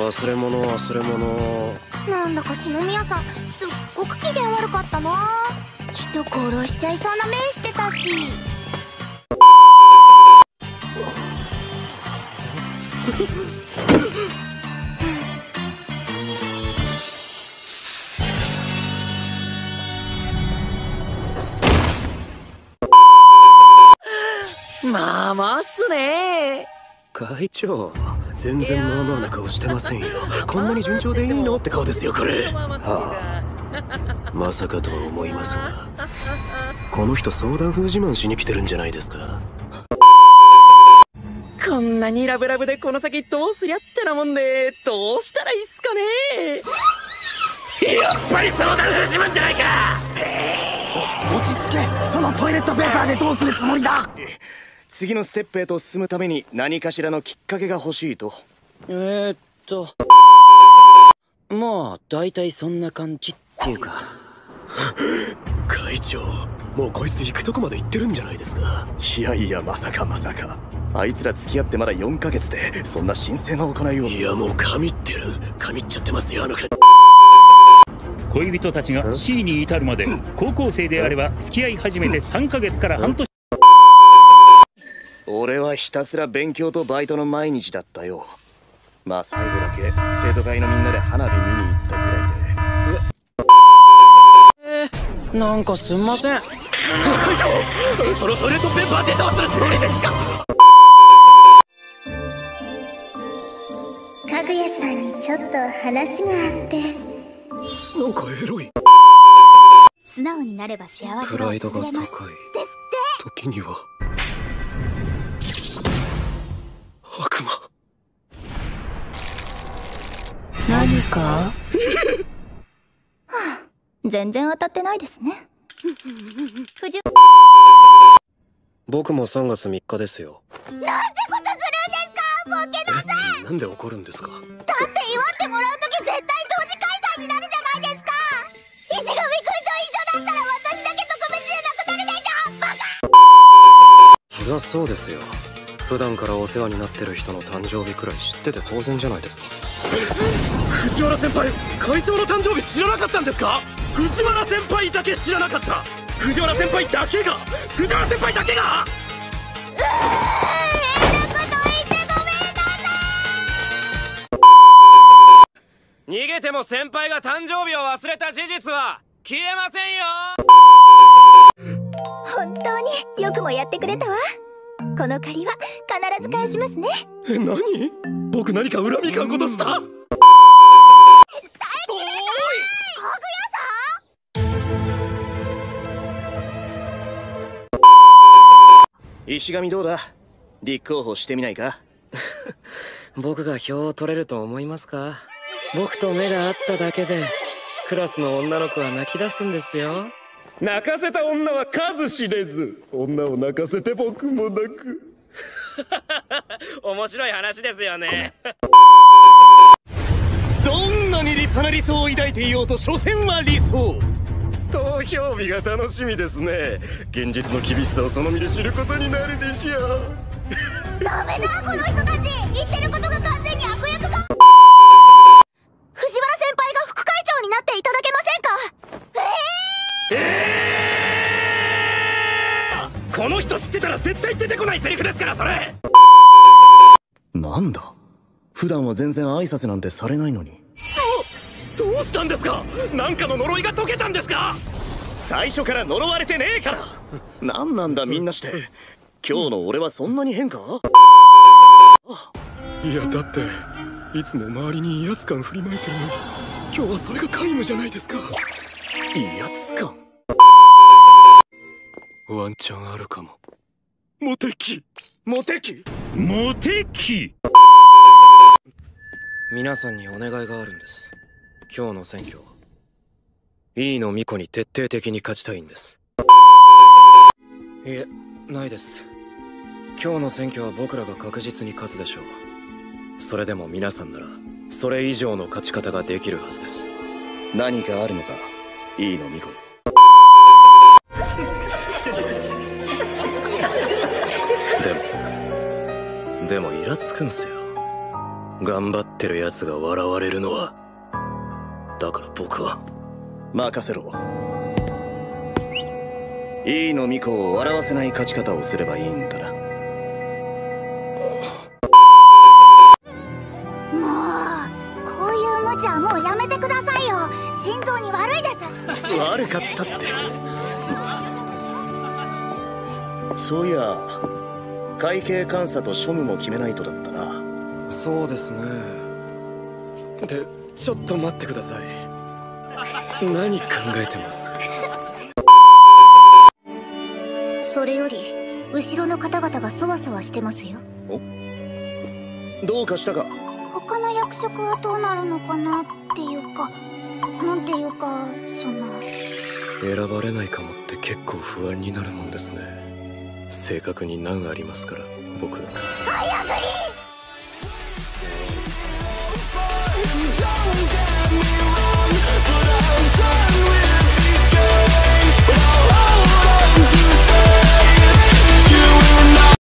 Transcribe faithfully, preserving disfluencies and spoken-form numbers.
忘れ物忘れ物。 なんだか篠宮さんすっごく機嫌悪かったな。人殺しちゃいそうな目してたし。 まあまあっすね。 会長、全然まあまあな顔してませんよ。こんなに順調でいいのって顔ですよこれ。はあ、まさかとは思いますが、この人相談風自慢しに来てるんじゃないですか。 こんなにラブラブでこの先どうすりゃってなもんで、どうしたらいいっすかね。やっぱり相談風自慢じゃないか。 落ち着け。そのトイレットペーパーでどうするつもりだ。 次のステップへと進むために何かしらのきっかけが欲しいと。 えー、っとまあ大体そんな感じっていうか。 会長、もうこいつ行くとこまで行ってるんじゃないですか。 いやいや、まさかまさか。あいつら付き合ってまだよんかげつでそんな神聖な行いを。 いやもう神ってる神っちゃってますよあの感じ。 恋人たちが C に至るまで、高校生であれば付き合い始めてさんかげつから半年。 俺はひたすら勉強とバイトの毎日だったよ。まあ最後だけ生徒会のみんなで花火見に行ったくらいで。 えー、なんかすんません。 会長、そのトイレットペーパーでどうするつもりですか。 かぐやさんにちょっと話があって。 なんかエロい。 素直になれば幸せがプライドが高い。 ですって。 時には悪魔。 何かはあ、全然当たってないですね。藤僕もさんがつみっかですよ。 なんてことするんですか、ボケだぜ。 なんで怒るんですか。 だって祝ってもらうとき絶対同時開催になるじゃないですか。石神くんと一緒だったら私だけ特別じゃなくなるでしょ、バカ。 そりゃそうですよ。普段からお世話になってる人の誕生日くらい知ってて当然じゃないですか。藤原先輩、会長の誕生日知らなかったんですか。藤原先輩だけ知らなかった。藤原先輩だけが藤原先輩だけがうー変なこと言ってごめんなさい。逃げても先輩が誕生日を忘れた事実は消えませんよ。 本当によくもやってくれたわ。この借りは必ず返しますね。 え、何？僕何か恨み買うことした？おい！ かぐやさん。石神どうだ？立候補してみないか？ 僕が票を取れると思いますか？僕と目が合っただけでクラスの女の子は泣き出すんですよ。泣かせた女は数知れず、女を泣かせて僕も泣く。面白い話ですよね。どんなに立派な理想を抱いていようと所詮は理想。投票日が楽しみですね。現実の厳しさをその身で知ることになるでしょう。 ダメだ、この人たち。言ってることが完全に悪役が。藤原先輩が副会長になっていただけませんか。えー、 えー、この人知ってたら絶対出てこないセリフですからそれ。 なんだ、普段は全然挨拶なんてされないのに。 どうしたんですか。なんかの呪いが解けたんですか。最初から呪われてねえから。 なんなんだみんなして。今日の俺はそんなに変か。 いやだっていつも周りに威圧感振りまいてるのに、今日はそれが皆無じゃないですか。 威圧感。 ワンチャンあるかも。モテ期モテ期モテ期。 皆さんにお願いがあるんです。今日の選挙飯野美子に徹底的に勝ちたいんです。いえ、ないです。今日の選挙は僕らが確実に勝つでしょう。それでも皆さんならそれ以上の勝ち方ができるはずです。 何かあるのか、飯野美子に。でもでもイラつくんすよ。 頑張ってる奴が笑われるのは。だから僕は任せろ。飯野美子を笑わせない勝ち方をすればいいんだな。 もうこういう無茶はもうやめてくださいよ。心臓に悪いです。 悪かったって。そういや会計監査と庶務も決めないとだったな。 そうですね。でちょっと待ってください。何考えてます？ それより後ろの方々がそわそわしてますよ。 お、どうかしたか？ 他の役職はどうなるのかなっていうか、なんていうか、その選ばれないかもって結構不安になるもんですね。正確に難ありますから僕ら。 早くに